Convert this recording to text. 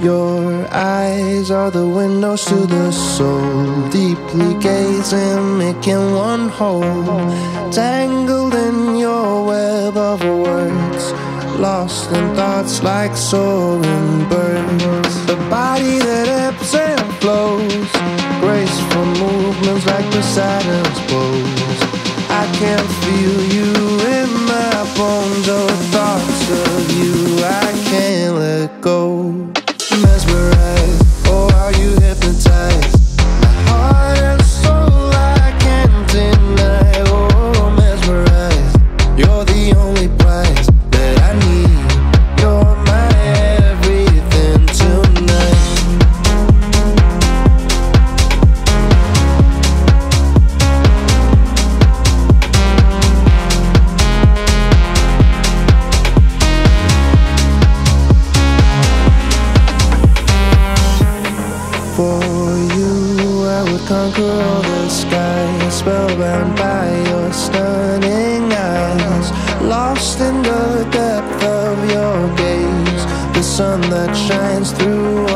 Your eyes are the windows to the soul, deeply gazing, making one whole. Tangled in your web of words, lost in thoughts like soaring birds. The body that ebbs and flows, graceful movements like the Saturn's bows. I can feel you in my bones, or thoughts of you I can't let go. Mesmerized, oh how you hypnotize my heart and soul, I can't deny. Oh mesmerized, you're the only prize that I need. You're my everything tonight. For you, I would conquer all the sky, spellbound by your stunning eyes. Lost in the depth of your gaze, the sun that shines through